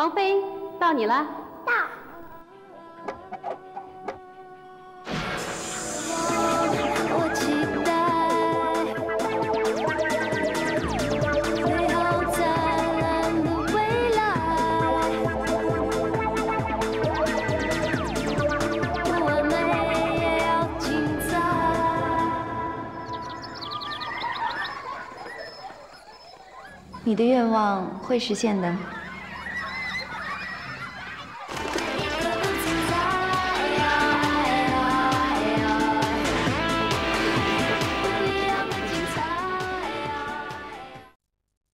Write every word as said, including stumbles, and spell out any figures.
王妃，到你了。 到。我期待美好灿烂的未来，不完美也要精彩。 你的愿望会实现的。